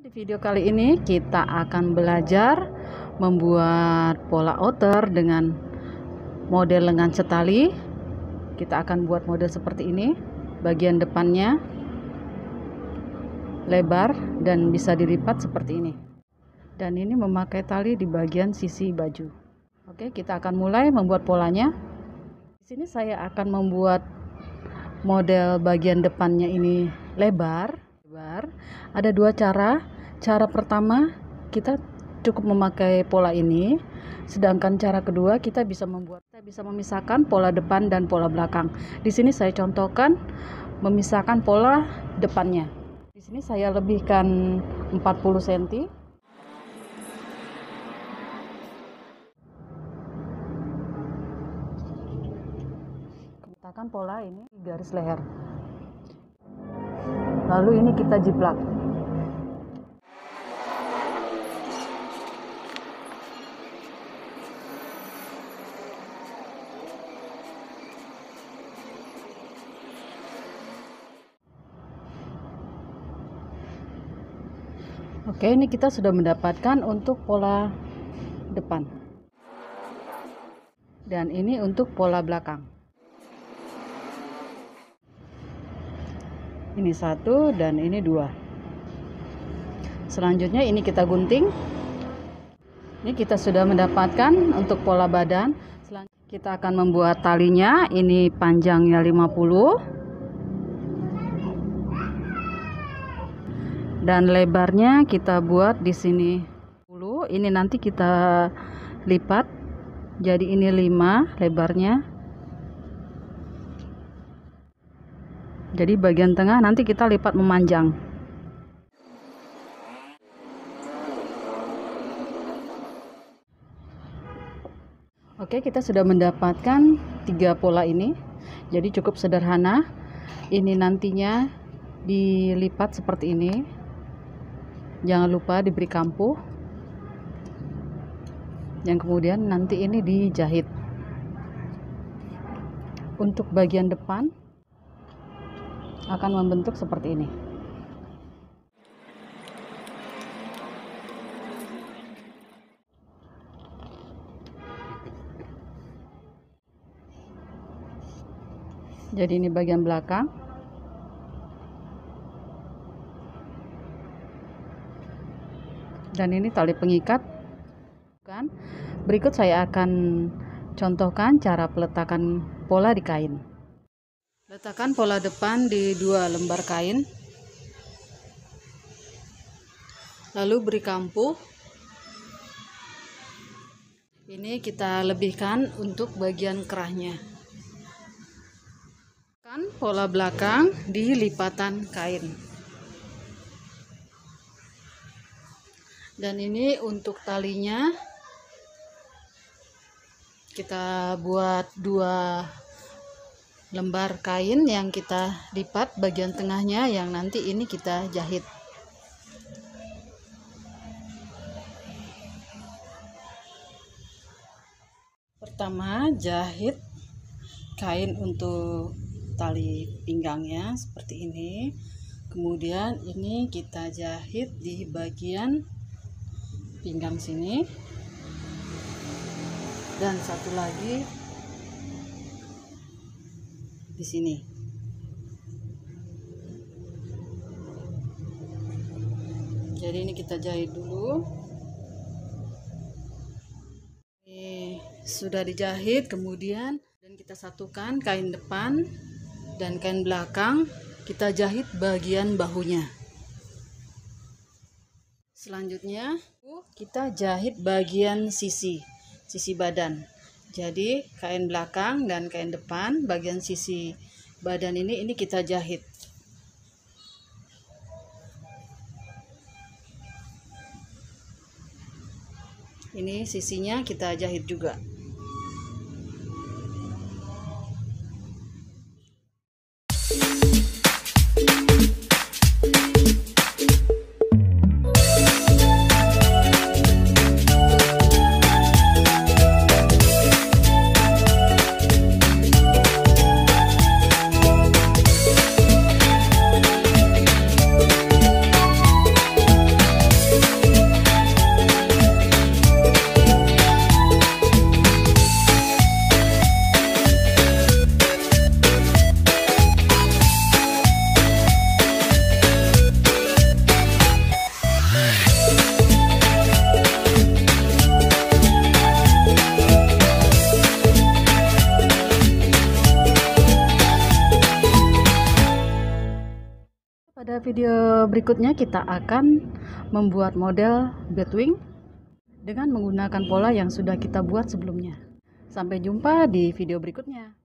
Di video kali ini kita akan belajar membuat pola outer dengan model lengan setali. Kita akan buat model seperti ini. Bagian depannya lebar dan bisa dilipat seperti ini. Dan ini memakai tali di bagian sisi baju. Oke, kita akan mulai membuat polanya. Di sini saya akan membuat model bagian depannya ini lebar. Ada dua cara. Cara pertama, kita cukup memakai pola ini, sedangkan cara kedua kita bisa memisahkan pola depan dan pola belakang. Di sini saya contohkan memisahkan pola depannya. Di sini saya lebihkan 40 cm. Letakkan pola ini di garis leher. Lalu ini kita jiplak. Oke, ini kita sudah mendapatkan untuk pola depan. Dan ini untuk pola belakang. Ini satu dan ini dua. Selanjutnya ini kita gunting. Ini kita sudah mendapatkan untuk pola badan. Selanjutnya kita akan membuat talinya. Ini panjangnya 50. Dan lebarnya kita buat di sini 10. Ini nanti kita lipat. Jadi ini 5 lebarnya. Jadi bagian tengah nanti kita lipat memanjang. Oke, kita sudah mendapatkan 3 pola ini. Jadi cukup sederhana. Ini nantinya dilipat seperti ini. Jangan lupa diberi kampuh. Yang kemudian nanti ini dijahit. Untuk bagian depan akan membentuk seperti ini. Jadi ini bagian belakang. Dan ini tali pengikat. Berikut saya akan contohkan cara peletakan pola di kain. Letakkan pola depan di 2 lembar kain. Lalu beri kampuh. Ini kita lebihkan untuk bagian kerahnya. Letakkan pola belakang di lipatan kain. Dan ini untuk talinya kita buat 2 lembar kain yang kita lipat bagian tengahnya, yang nanti ini kita jahit. Pertama, jahit kain untuk tali pinggangnya seperti ini. Kemudian ini kita jahit di bagian pinggang sini. Dan satu lagi di sini. Jadi ini kita jahit dulu. Ini sudah dijahit, kemudian dan kita satukan kain depan dan kain belakang, kita jahit bagian bahunya. Selanjutnya kita jahit bagian sisi badan. Jadi kain belakang dan kain depan, bagian sisi badan ini kita jahit. Ini sisinya kita jahit juga. Pada video berikutnya kita akan membuat model batwing dengan menggunakan pola yang sudah kita buat sebelumnya. Sampai jumpa di video berikutnya.